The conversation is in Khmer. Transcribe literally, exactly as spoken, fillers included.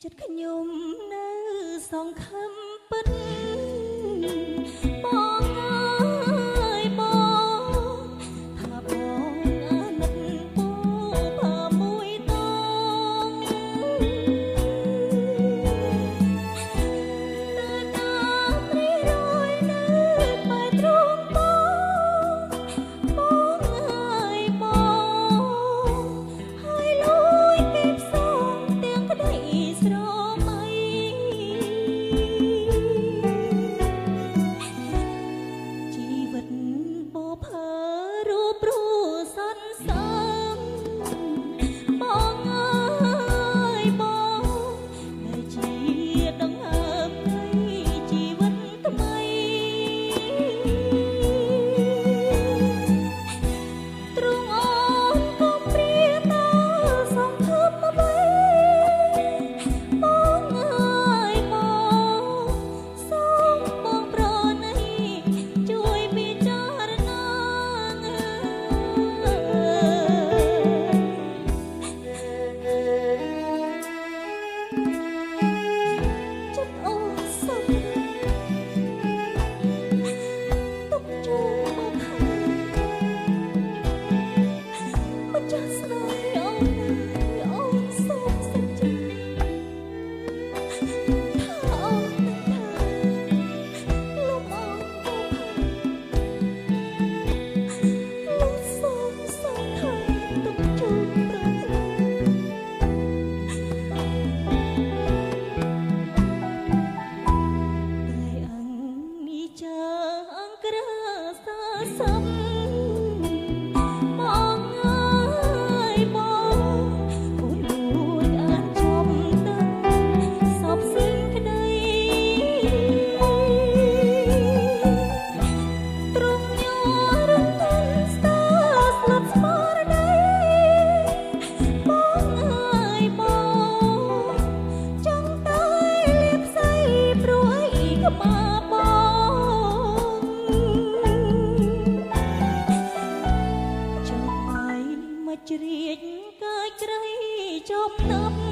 ចិត្តខ្ញុំនៅសង្ឃឹមពិតបងអើយបងថាបងអាណិតពូផាមួយតងនៅតាមរីរយនៅបែរទ្រង់បងបងអើយបងហើយលួយគេផ្សងទាំងក្តីស្រមៃជីវិតបបភើរូបព្រោះសន្សើមបងអើយបងដែលជាដង្ហើមនៃជីវិតថ្មីទ្រង់អូនកុំព្រាតសង្ឃឹមអ្វីបងអើយបងសូមបងប្រណីជួយពិចារណាចិត្តអូនសុខទុកជួបមកហើយម្ចាស់ស្នេហ៍អូនអូនសូមសច្ចាថាអូននឹងថាលំអងមកលោកសូមសង្ឃឹមទុកជួបប្រណីតែអង្គនេះចាអង្គរសាស័ព្ទបងអើយបងអូនលួចអានចំទឹកសពសេចក្តីទ្រង់ញ័ររំទិនស្ទើរស្លាប់ស្មារតីបងអើយបងចង់តែលាបស័យព្រោះអីក្មាបងចុះហើយមកជ្រៀកកាយក្រៃចំណាប់